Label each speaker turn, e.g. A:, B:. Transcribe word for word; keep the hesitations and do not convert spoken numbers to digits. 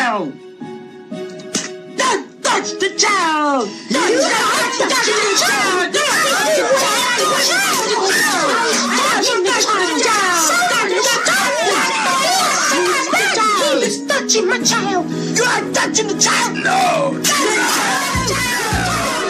A: child! Don't touch the child! Don't touch the child! He's touching my child! You are touching the child!
B: No!